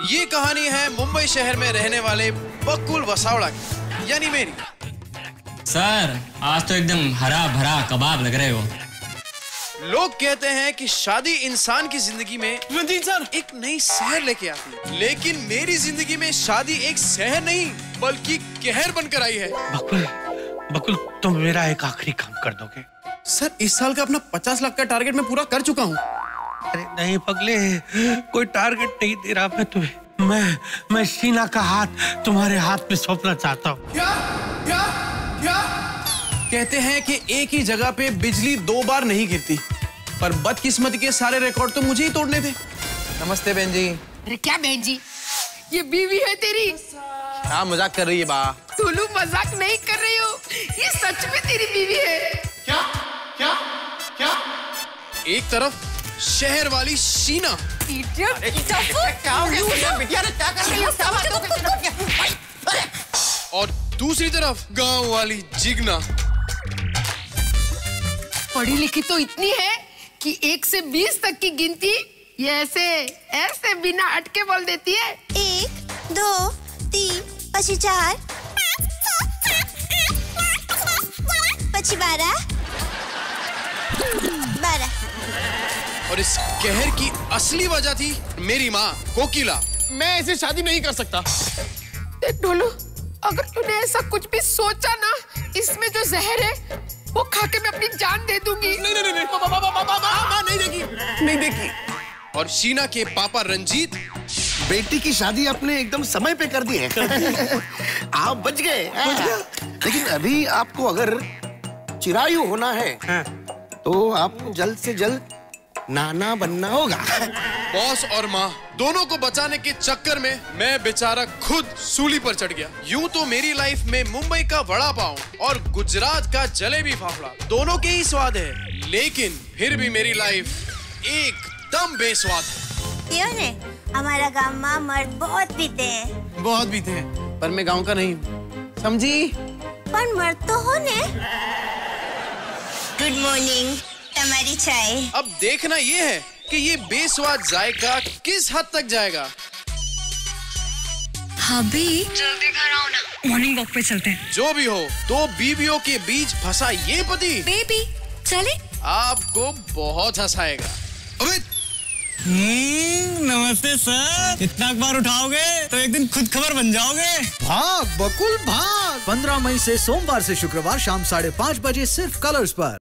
ये कहानी है मुंबई शहर में रहने वाले बकुल वसावड़ा की, यानी मेरी। सर आज तो एकदम हरा भरा कबाब लग रहे हो। लोग कहते हैं कि शादी इंसान की जिंदगी में रंजीत सर एक नई शहर लेके आती है, लेकिन मेरी जिंदगी में शादी एक शहर नहीं बल्कि कहर बनकर आई है। बकुल तुम मेरा एक आखिरी काम कर दोगे? सर इस साल का अपना 50 लाख का टारगेट मैं पूरा कर चुका हूँ। अरे नहीं पगले, कोई टारगेट नहीं दे रहा मैं तुम्हें। मैं शीना का हाथ तुम्हारे हाथ में सौंपना चाहता हूँ। क्या क्या क्या? कहते हैं कि एक ही जगह पे बिजली 2 बार नहीं गिरती, पर बदकिस्मती के सारे रिकॉर्ड तो मुझे ही तोड़ने थे। नमस्ते बहन जी। अरे क्या बहन जी, ये बीवी है तेरी? हाँ मजाक कर रही है बा। तुलू मजाक नहीं कर रही हो, ये सच में तेरी बीवी है। क्या क्या क्या? एक तरफ शहर वाली शीना, और दूसरी तरफ गांव वाली जिगना। पढ़ी लिखी तो इतनी है कि 1 से 20 तक की गिनती ये ऐसे ऐसे बिना अटके बोल देती है। 1 2 3 પછી 4 પછી 12 और इस कहर की असली वजह थी मेरी माँ कोकिला। मैं ऐसे शादी नहीं कर सकता। देख ढोलू, अगर तूने ऐसा कुछ भी सोचा ना, इसमें जो जहर है वो खा के मैं अपनी जान दे दूंगी। नहीं नहीं देगी, नहीं देगी। और शीना के पापा रंजीत, बेटी की शादी आपने एकदम समय पे कर दी है। आप बच गए। लेकिन अभी आपको अगर चिरायु होना है तो आपको जल्द से जल्द नाना बनना होगा। बॉस और माँ दोनों को बचाने के चक्कर में मैं बेचारा खुद सूली पर चढ़ गया। यूं तो मेरी लाइफ में मुंबई का वड़ा पाव और गुजरात का जलेबी फाफड़ा दोनों के ही स्वाद है, लेकिन फिर भी मेरी लाइफ एकदम बेस्वाद है। क्यों ने? हमारा गांव में मर्द बहुत पीते हैं। बहुत पीते हैं, पर मैं गांव का नहीं हूँ, समझी? पर मर्द तो हो ने। गुड मॉर्निंग, हमारी चाय। अब देखना ये है कि ये बेस्वाद जायका किस हद तक जाएगा। भाभी जल्दी घर आओ ना, मॉर्निंग वॉक पे चलते हैं। जो भी हो, 2 बीवियों के बीच फंसा ये पति बेबी चले, आपको बहुत हंसाएगा। अबे नमस्ते सर। इतना अखबार उठाओगे तो एक दिन खुद खबर बन जाओगे। भाग बकुल भाग। 15 मई से सोमवार से शुक्रवार शाम 5:30 बजे सिर्फ कलर्स पर।